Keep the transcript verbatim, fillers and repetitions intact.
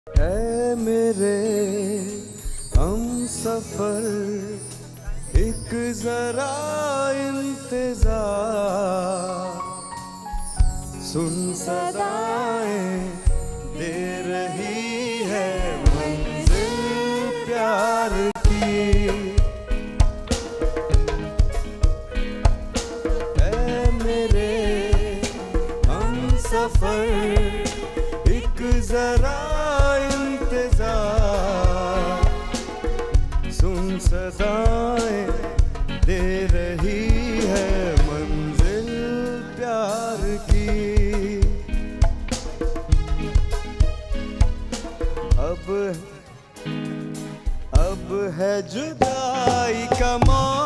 ऐ मेरे हम सफर एक जरा इंतजार, सुन सदाएं दे रही है मंजिल प्यार की। ऐ मेरे हम सफर एक जरा इंतजार, सुन सदाएं दे रही है मंजिल प्यार की। अब अब है जुदाई का मौसम,